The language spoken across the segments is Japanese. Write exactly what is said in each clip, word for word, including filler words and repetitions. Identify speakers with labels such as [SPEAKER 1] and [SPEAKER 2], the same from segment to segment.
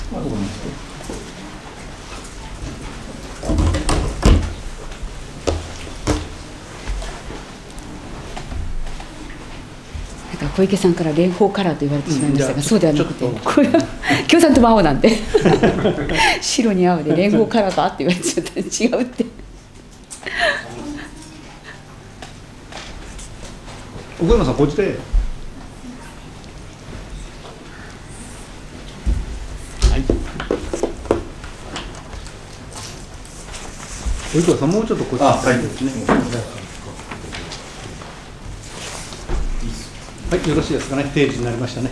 [SPEAKER 1] あ、ごめんなさい。
[SPEAKER 2] 小池さんから蓮舫カラーと言われてしまいましたが、うん、そうではなくて、これは共産党も青なんで白に青で蓮舫カラーかって言われちゃったら違うって
[SPEAKER 1] 奥山さんこっちで、はい、及川さんもうちょっとこっちですね。はい、よろしいですかね。定時になりましたね。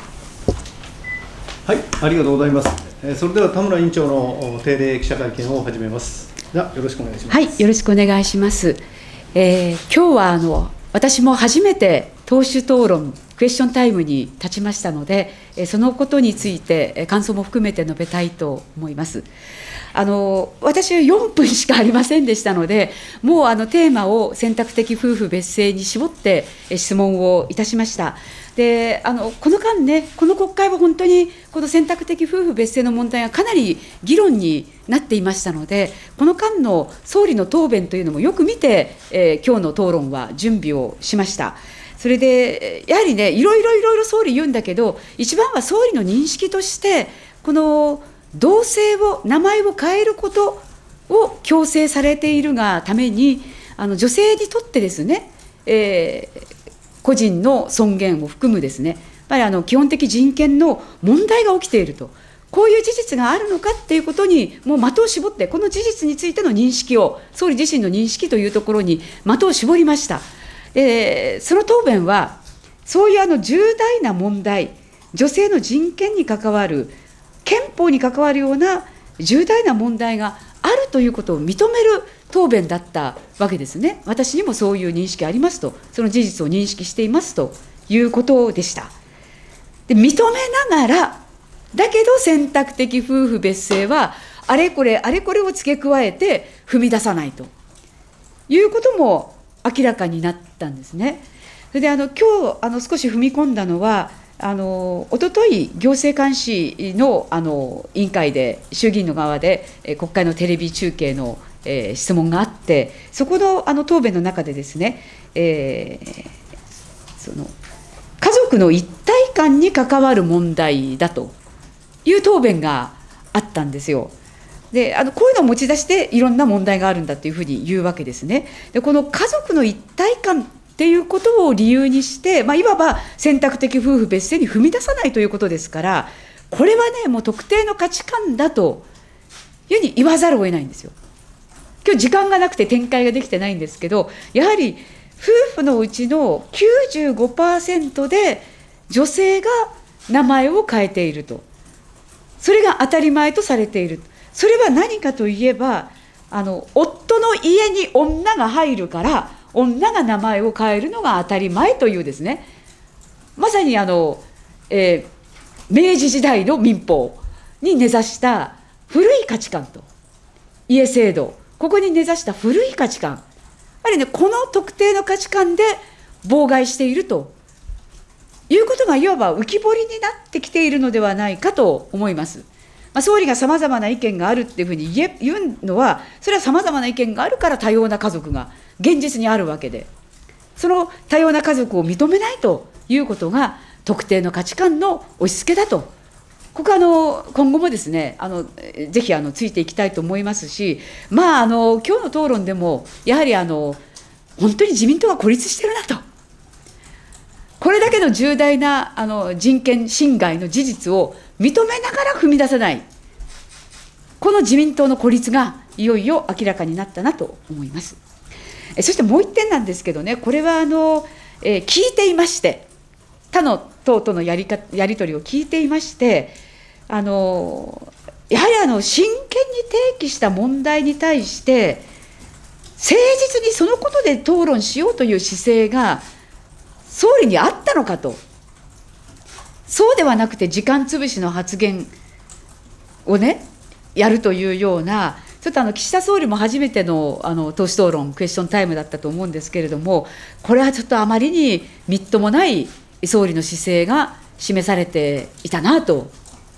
[SPEAKER 1] はい、ありがとうございます。えー、それでは田村委員長の定例記者会見を始めます。ではよろしくお願いします。
[SPEAKER 2] はい、よろしくお願いします。えー、今日はあの私も初めて党首討論クエスチョンタイムに立ちましたので、えー、そのことについて、えー、感想も含めて述べたいと思います。あの私はよんぷんしかありませんでしたので、もうあのテーマを選択的夫婦別姓に絞って質問をいたしました。であのこの間ね、この国会は本当にこの選択的夫婦別姓の問題がかなり議論になっていましたので、この間の総理の答弁というのもよく見て、えー、今日の討論は準備をしました。それでやはりね、いろいろいろいろ総理言うんだけど、一番は総理の認識として、この同姓を、名前を変えることを強制されているがために、あの女性にとってですね、えー、個人の尊厳を含むですね、やっぱりあの基本的人権の問題が起きていると、こういう事実があるのかっていうことに、もう的を絞って、この事実についての認識を、総理自身の認識というところに的を絞りました。でその答弁は、そういうあの重大な問題、女性の人権に関わる、憲法に関わるような重大な問題があるということを認める答弁だったわけですね。私にもそういう認識ありますと、その事実を認識していますということでした。で認めながら、だけど選択的夫婦別姓はあれこれあれこれを付け加えて踏み出さないということも明らかになったんですね。それであの今日あの少し踏み込んだのは、あのおととい行政監視 の, あの委員会で衆議院の側でえ国会のテレビ中継の、えー、質問があって、そこ の, あの答弁の中でですね、えー、その家族の一体感に関わる問題だという答弁があったんですよ。であのこういうのを持ち出していろんな問題があるんだというふうに言うわけですね。でこの家族の一体感っていうことを理由にして、まあ、いわば選択的夫婦別姓に踏み出さないということですから、これはね、もう特定の価値観だというふうに言わざるを得ないんですよ。今日時間がなくて展開ができてないんですけど、やはり夫婦のうちの きゅうじゅうごパーセント で女性が名前を変えていると、それが当たり前とされている。それは何かといえば、あの夫の家に女が入るから女が名前を変えるのが当たり前というですね、まさにあの、えー、明治時代の民法に根ざした古い価値観と家制度、ここに根ざした古い価値観、やはりね、この特定の価値観で妨害しているということがいわば浮き彫りになってきているのではないかと思います。まあ、総理がさまざまな意見があるっていうふうに 言, え言うのは、それはさまざまな意見があるから多様な家族が現実にあるわけで、その多様な家族を認めないということが特定の価値観の押し付けだと、ここはあの今後もですね、あのぜひあのついていきたいと思いますし、まあ、あの今日の討論でもやはりあの本当に自民党は孤立してるなと、これだけの重大なあの人権侵害の事実を認めながら踏み出せない、この自民党の孤立がいよいよ明らかになったなと思います。えそしてもう一点なんですけどね、これはあの、えー、聞いていまして、他の党とのやりかやり取りを聞いていまして、あのやはりあの真剣に提起した問題に対して誠実にそのことで討論しようという姿勢が総理にあったのかと、そうではなくて時間つぶしの発言をねやるというような、ちょっとあの岸田総理も初めてのあの党首討論クエスチョンタイムだったと思うんですけれども、これはちょっとあまりにみっともない総理の姿勢が示されていたなと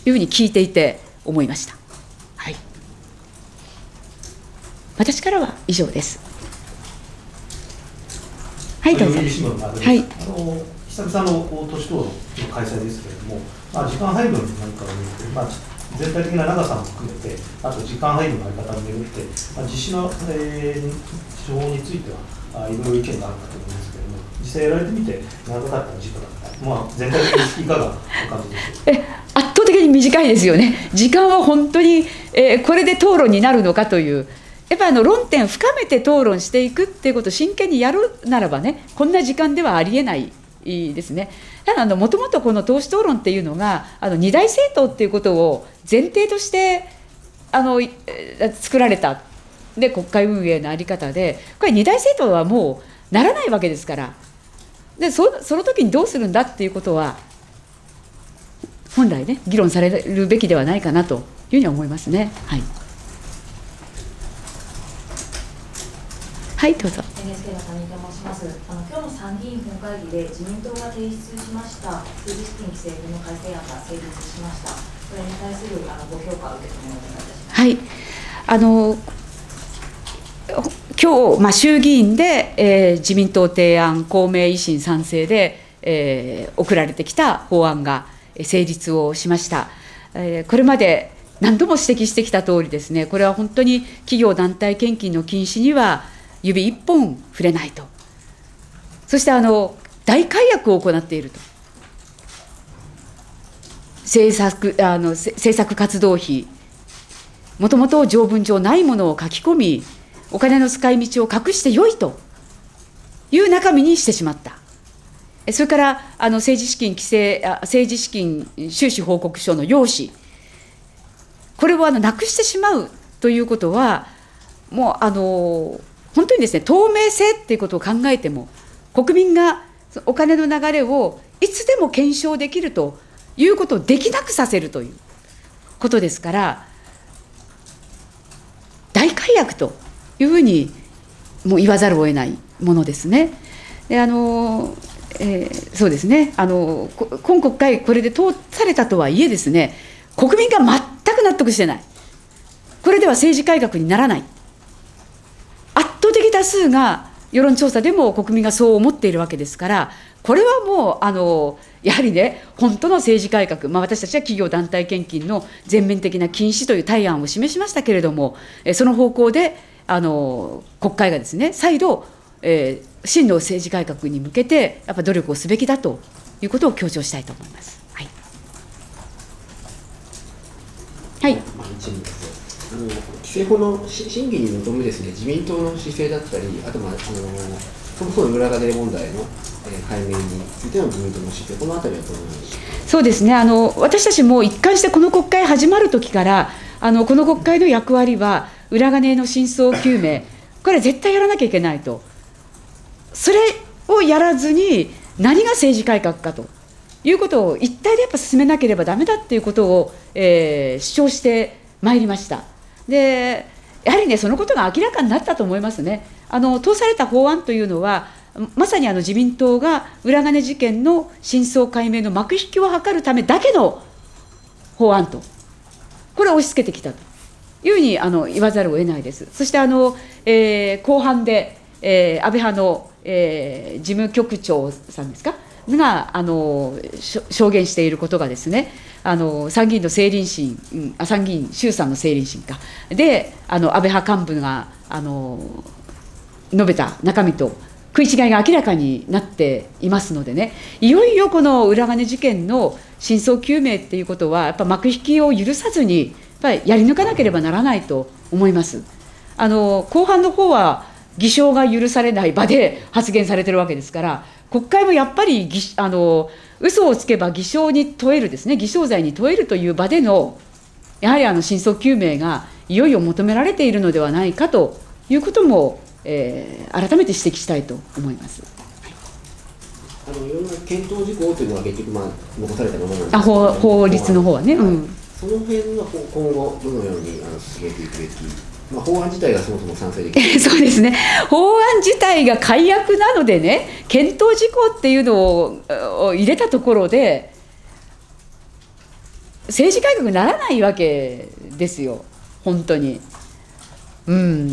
[SPEAKER 2] いうふうに聞いていて思いました。はい、私からは以上です。はい、どうぞ。はい、
[SPEAKER 1] あの久々の党首討論の開催ですけれども、まあ、時間配分なんかをめぐって、まあ、全体的な長さも含めて、あと時間配分の在り方をめぐって、まあ、実施の、えー、手法については、あいろいろ意見があるかと思いますけれども、実際やられてみて、長かった時間だったり、まあ、全体的にいかがお感じでしょうか。
[SPEAKER 2] え圧倒的に短いですよね。時間は本当に、えー、これで討論になるのかという。やっぱりあの論点を深めて討論していくっていうことを真剣にやるならばね、こんな時間ではありえないですね。ただもともとこの党首討論っていうのがあの二大政党っていうことを前提としてあの作られたで国会運営の在り方で、これ二大政党はもうならないわけですから、で そ, その時にどうするんだっていうことは本来ね議論されるべきではないかなというふうに思いますね。はい、はい、どうぞ。
[SPEAKER 3] エヌエイチケー の谷と申します。あの今日の参議院本会議で自民党が提出しました政治資金規正法の改正案が成立しました。これに対するあのご評価を受け止めをお願いいたします。
[SPEAKER 2] はい、あの今日、まあ、衆議院で、えー、自民党提案、公明維新賛成で、えー、送られてきた法案が成立をしました。えー、これまで何度も指摘してきたとおりですね、これは本当に企業団体献金の禁止には指一本触れないと、そしてあの大改悪を行っていると、政策、あの政策活動費、もともと条文上ないものを書き込み、お金の使い道を隠してよいという中身にしてしまった。それからあの政治資金規正、政治資金収支報告書の要旨、これをあのなくしてしまうということは、もうあの本当にですね、透明性っていうことを考えても、国民がお金の流れをいつでも検証できるということをできなくさせるということですから、大改悪というふうにもう言わざるを得ないものですね。であのえー、そうですね、あの今国会、これで通されたとはいえですね、国民が全く納得してない、これでは政治改革にならない、圧倒的多数が世論調査でも国民がそう思っているわけですから、これはもうあのやはりね、本当の政治改革、まあ、私たちは企業団体献金の全面的な禁止という対案を示しましたけれども、その方向であの国会がですね、再度、えー、真の政治改革に向けてやっぱ努力をすべきだということを強調したいと思います。はい。はい。
[SPEAKER 4] あの規制法の審議に臨むですね、自民党の姿勢だったり、あと、まあ、あのそもそも裏金問題の解明についての自民党の姿勢、このあたりはどうなんでしょうか。
[SPEAKER 2] そうですね、あの私たちも一貫してこの国会始まるときから、あのこの国会の役割は、裏金の真相究明、これは絶対やらなきゃいけないと、それをやらずに、何が政治改革かということを一体でやっぱ進めなければだめだっていうことを、えー、主張してまいりました。でやはりね、そのことが明らかになったと思いますね。あの通された法案というのは、まさにあの自民党が裏金事件の真相解明の幕引きを図るためだけの法案と、これを押し付けてきたというふうにあの言わざるを得ないです。そしてあの、えー、後半で、えー、安倍派の、えー、事務局長さんですかがあの証言していることがですね、あの参議院の政倫審、うん、あ参議院衆参の政倫審かで、あの安倍派幹部があの述べた中身と食い違いが明らかになっていますのでね、いよいよこの裏金事件の真相究明っていうことは、やっぱ幕引きを許さずに、やっぱりやり抜かなければならないと思います。あの後半の方は、偽証が許されない場で発言されてるわけですから、国会もやっぱりあの嘘をつけば偽証に問えるですね、偽証罪に問えるという場での、やはりあの真相究明がいよいよ求められているのではないかということも、えー、改めて指摘したいと思います。
[SPEAKER 4] あのいろんな検討事項というのは結局、まあ、残されたものなんですけど、
[SPEAKER 2] あ 法, 法律の方はね、うん、
[SPEAKER 4] その辺は今後どのようにあの進めていくべき、まあ、法案自体がそもそも賛成できる
[SPEAKER 2] そうですね、法案自体が改悪なのでね、検討事項っていうのを入れたところで、 政治改革にならないわけですよ、本当に。うん、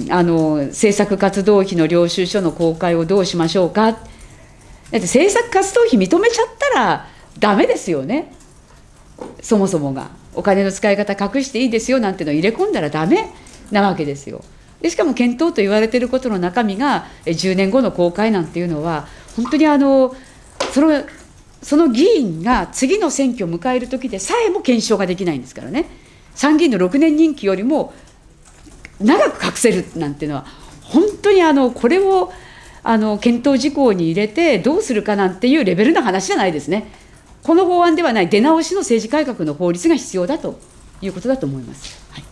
[SPEAKER 2] あの政策活動費の領収書の公開をどうしましょうか。だって政策活動費認めちゃったらダメですよね、そもそもが。お金の使い方隠していいですよなんてのを入れ込んだらダメなわけですよ。でしかも検討と言われていることの中身がじゅうねんごの公開なんていうのは、本当にあのそのその議員が次の選挙を迎えるときでさえも検証ができないんですからね。参議院のろくねん任期よりも長く隠せるなんていうのは、本当にあのこれをあの検討事項に入れてどうするかなんていうレベルの話じゃないですね。この法案ではない出直しの政治改革の法律が必要だということだと思います。はい、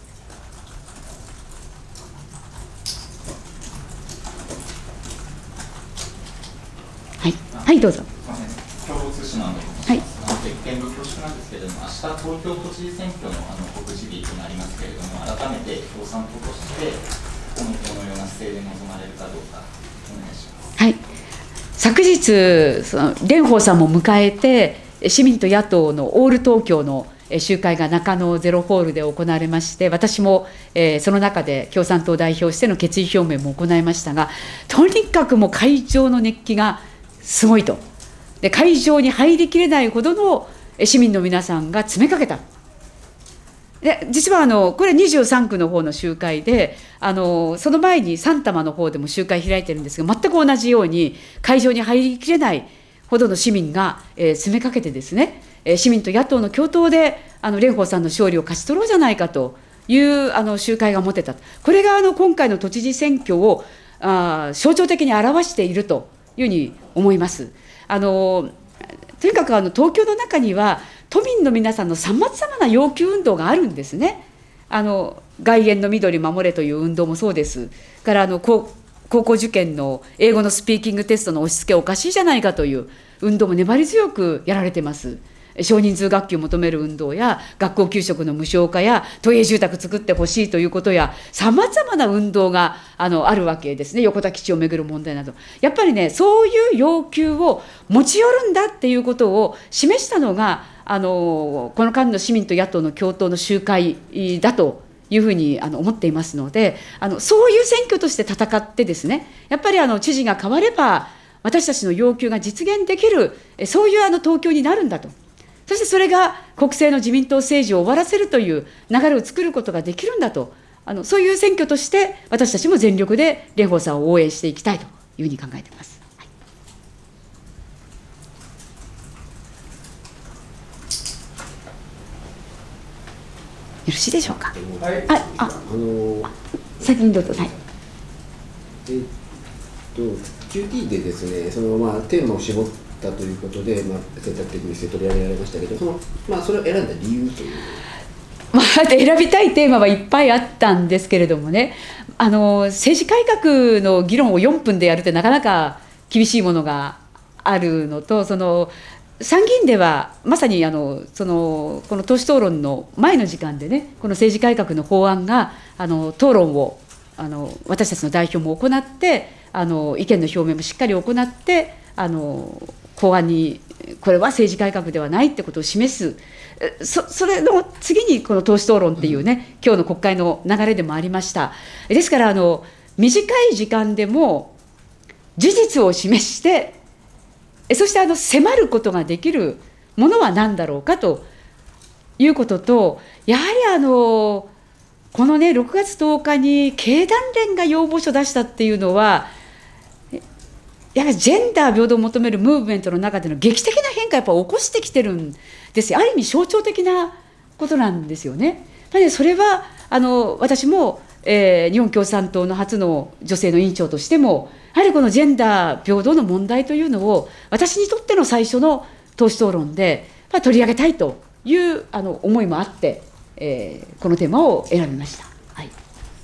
[SPEAKER 2] はいはい、どうぞ。
[SPEAKER 5] 共同通信のあの、はい、別件の恐縮なんですけれども、明日東京都知事選挙のあの告示日となりますけれども、改めて共産党としてこのこのような姿勢で臨まれるかどうかお願いします。
[SPEAKER 2] はい、昨日その蓮舫さんも迎えて、市民と野党のオール東京の集会が中野ゼロホールで行われまして、私も、えー、その中で共産党を代表しての決意表明も行いましたが、とにかくもう会場の熱気がすごいと。で会場に入りきれないほどの市民の皆さんが詰めかけた。で実はあのこれにじゅうさんくの方の集会で、あのその前にさん多摩の方でも集会開いてるんですが、全く同じように会場に入りきれないほどの市民が、えー、詰めかけてですね、えー、市民と野党の共闘であの蓮舫さんの勝利を勝ち取ろうじゃないかというあの集会が持てた。これがあの今回の都知事選挙をあ象徴的に表しているというふうに思います。あのとにかくあの東京の中には都民の皆さんのさまざまな要求運動があるんですね。あの外苑の緑守れという運動もそうです。からあの高校受験の英語のスピーキングテストの押し付けおかしいじゃないかという運動も粘り強くやられてます。少人数学級を求める運動や学校給食の無償化や都営住宅作ってほしいということや、さまざまな運動が あのあるわけですね。横田基地をめぐる問題など、やっぱりね、そういう要求を持ち寄るんだっていうことを示したのがあのこの間の市民と野党の共闘の集会だというふうにあの思っていますので、あのそういう選挙として戦ってですね、やっぱりあの知事が変われば私たちの要求が実現できる、そういうあの東京になるんだと。そしてそれが国政の自民党政治を終わらせるという流れを作ることができるんだと、あのそういう選挙として私たちも全力で蓮舫さんを応援していきたいというふうに考えています。はい、よろしいでしょうか。はい、あああの先にどうぞ。はい、
[SPEAKER 4] えっと キューティー でですね、そのまあテーマを絞ってということで、まあ、選択的にして取り上げられましたけど、その、まあ、それを選んだ理由という、
[SPEAKER 2] まあ、選びたいテーマはいっぱいあったんですけれどもね、あの政治改革の議論をよんぷんでやるってなかなか厳しいものがあるのと、その参議院ではまさにあのそのこの党首討論の前の時間でね、この政治改革の法案があの討論をあの私たちの代表も行って、あの意見の表明もしっかり行って、あの法案にこれは政治改革ではないってことを示す、 そ, それの次にこの党首討論っていうね、今日の国会の流れでもありました。ですからあの短い時間でも事実を示して、そしてあの迫ることができるものは何だろうかということと、やはりあのこのねろくがつとおかに経団連が要望書を出したっていうのは、やはりジェンダー平等を求めるムーブメントの中での劇的な変化をやっぱ起こしてきてるんですよ。ある意味象徴的なことなんですよね。なのでそれはあの私も、えー、日本共産党の初の女性の委員長としても、やはりこのジェンダー平等の問題というのを私にとっての最初の党首討論で、まあ、取り上げたいというあの思いもあって、えー、このテーマを選びました。はい、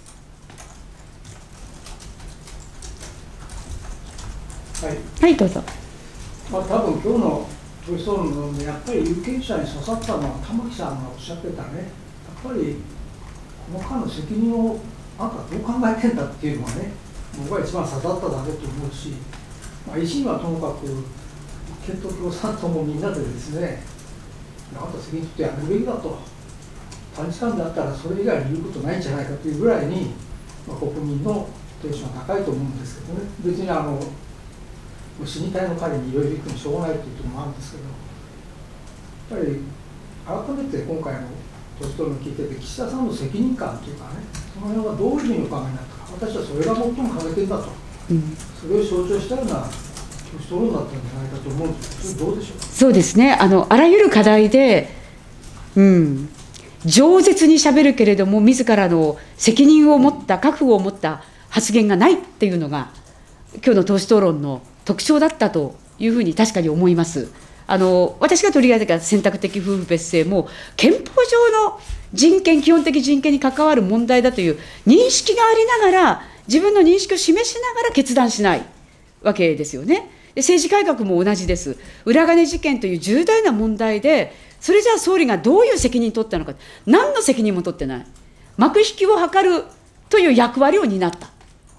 [SPEAKER 6] はい、
[SPEAKER 2] はい、どうぞ。
[SPEAKER 6] まあ、多分今日の党首討論でやっぱり有権者に刺さったのは玉木さんがおっしゃってたね、やっぱりこの間の責任をあんたどう考えてんだっていうのはね、僕が一番刺さっただけと思うし、まあ、維新はともかく立憲と共産党もみんなでですね、 あなた責任取ってやめるべきだと、短時間であったらそれ以外に言うことないんじゃないかというぐらいに、まあ、国民のテンションが高いと思うんですけどね、別にあの死にたいの彼にいろいろ言ってもしょうがないというところもあるんですけど、やっぱり改めて今回の年取るのを聞いてて、岸田さんの責任感というかね、その辺はどういうふうにお考えになったか、私はそれが最も欠けてるんだと、うん、それを象徴したような年取るんだったんじゃないかと思うんですけど、どうでしょうか。
[SPEAKER 2] そうですね、あのあらゆる課題で、うん、饒舌にしゃべるけれども、自らの責任を持った、覚悟を持った発言がないっていうのが、今日の党首討論の特徴だったというふうに確かに思います。あの私が取り上げた選択的夫婦別姓も、憲法上の人権、基本的人権に関わる問題だという認識がありながら、自分の認識を示しながら決断しないわけですよね。で政治改革も同じです。裏金事件という重大な問題で、それじゃあ総理がどういう責任を取ったのか、何の責任も取ってない、幕引きを図るという役割を担った、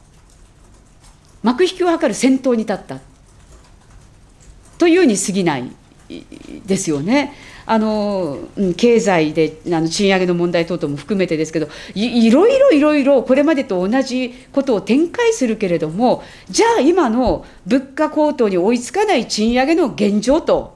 [SPEAKER 2] 幕引きを図る先頭に立ったというに過ぎないですよね。あの経済であの賃上げの問題等々も含めてですけど、い, いろいろいろいろこれまでと同じことを展開するけれども、じゃあ今の物価高騰に追いつかない賃上げの現状と、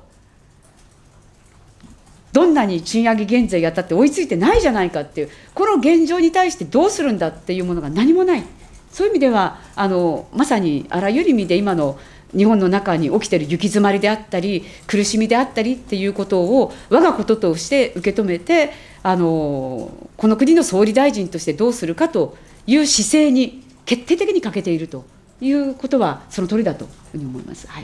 [SPEAKER 2] どんなに賃上げ減税やったって追いついてないじゃないかっていう、この現状に対してどうするんだっていうものが何もない。そういう意味ではあのまさにあらゆる意味で今の日本の中に起きている行き詰まりであったり苦しみであったりっていうことを我がこととして受け止めて、あのこの国の総理大臣としてどうするかという姿勢に決定的に欠けているということはその通りだというふうに思います。はい、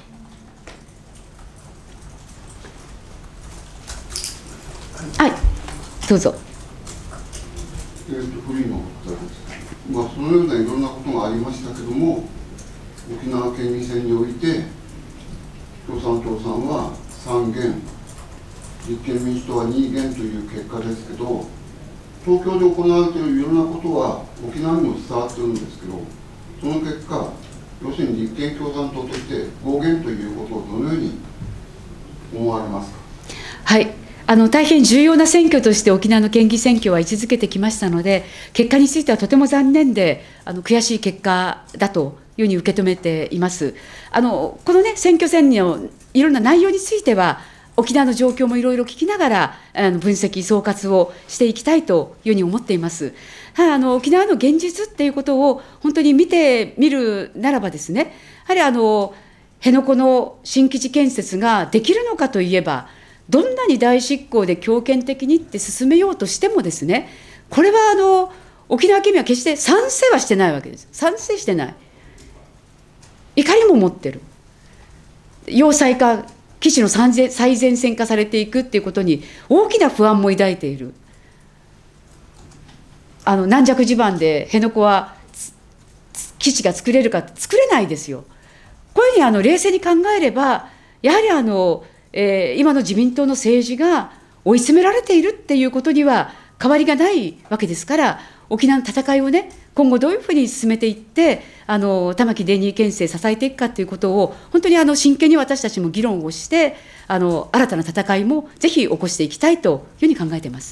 [SPEAKER 2] はい、どうぞ。
[SPEAKER 7] えー、とフリーの方です。まあ、そのようないろんなことがありましたけども、沖縄県議選において共産党さんはさんげん、立憲民主党はにげんという結果ですけど、東京で行われているいろんなことは沖縄にも伝わっているんですけど、その結果、要するに立憲共産党として合言ということをどのように思われますか。はい、
[SPEAKER 2] あの大変重要な選挙として沖縄の県議選挙は位置づけてきましたので、結果についてはとても残念で、あの悔しい結果だというふうに受け止めています。あのこの、ね、選挙戦のいろんな内容については、沖縄の状況もいろいろ聞きながらあの分析、総括をしていきたいというふうに思っています。はい、あの沖縄の現実っていうことを本当に見てみるならばですね、やはりあの辺野古の新基地建設ができるのかといえば、どんなに大執行で強権的にって進めようとしてもですね、これはあの沖縄県民は決して賛成はしてないわけです。賛成してない。怒りも持ってる。要塞化、基地の最前線化されていくっていうことに大きな不安も抱いている。あの軟弱地盤で辺野古は基地が作れるか、作れないですよ。こういうふうにあの冷静に考えれば、やはりあの、えー、今の自民党の政治が追い詰められているっていうことには変わりがないわけですから、沖縄の戦いをね、今後どういうふうに進めていって、あの玉城デニー県政支えていくかということを、本当にあの真剣に私たちも議論をして、あの新たな戦いもぜひ起こしていきたいというふうに考えています。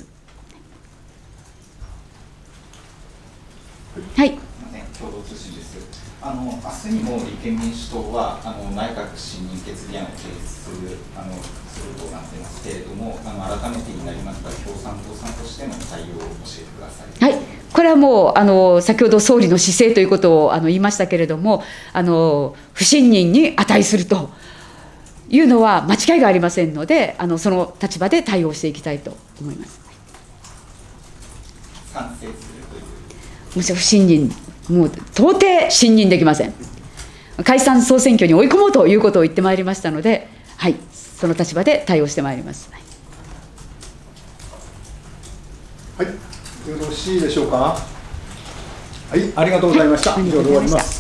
[SPEAKER 2] はい。
[SPEAKER 5] 共同通信です。あの明日にも立憲民主党はあの内閣不信任決議案を提出するあのするとなっていますけれども、あの改めてになりますが、共産党さんとしての対応を教えてください。はい。
[SPEAKER 2] これはもうあの先ほど総理の姿勢ということをあの言いましたけれども、あの不信任に値するというのは間違いがありませんので、あのその立場で対応していきたいと思います。
[SPEAKER 5] 賛成するという。
[SPEAKER 2] むしろ不信任、もう到底信任できません。解散総選挙に追い込もうということを言ってまいりましたので、はい、その立場で対応してまいります。
[SPEAKER 8] はい、よろしいでしょうか。はい、ありがとうございました。以上で終わります。